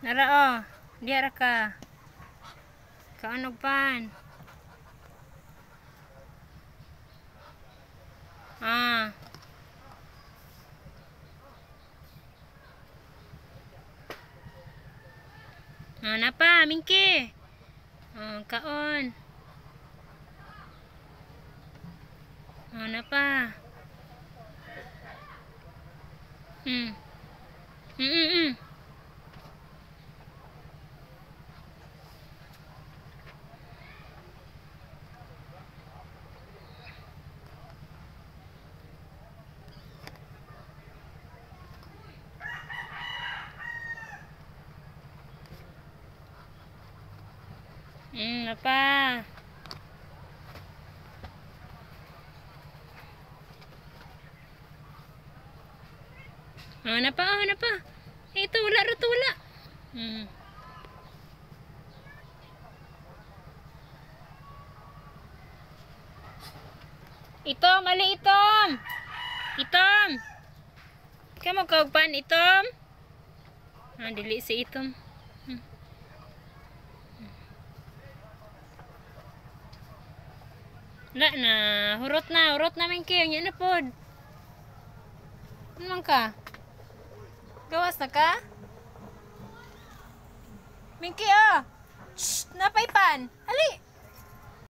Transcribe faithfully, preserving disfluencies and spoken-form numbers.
Nara oh, diara ka. Kaanog pan. Ah. Ah, napa, mingki. Ah, kaon. Ah, napa. Hmm. Hmm, hmm, hmm. Hmm, apa? Oh, napa? Oh, napa? Eh, ito, wala rito, wala. Hmm. Itom, ali itom. Itom. Kamu kaugpan itom? Ah, dili si itom. Hmm. Wala na, hurot na, hurot na mingki, nya na pod. Ano man ka? Gawas na ka? Mingki, oh! Shh! Napay pan! Ali!